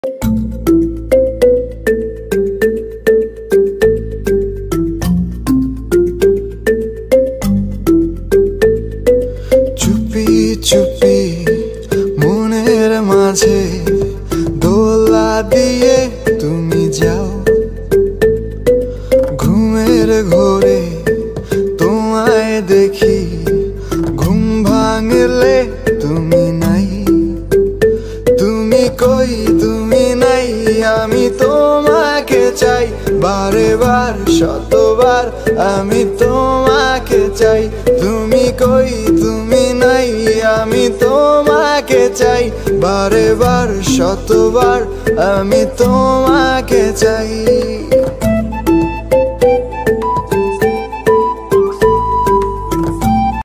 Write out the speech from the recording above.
চুপি চুপি মনের মাঝে দোলা দিয়ে তুমি যাও, ঘুমের ঘোরে তোমায় দেখি, ঘুম ভাঙলে তুমি নাই। তুমি কই তুমি নাই, আমি তোমাকে চাই, বারে বার শতবার আমি তোমাকে চাই। তুমি কই তুমি নাই, আমি তোমাকে চাই, বারে বার শতবার আমি তোমাকে চাই।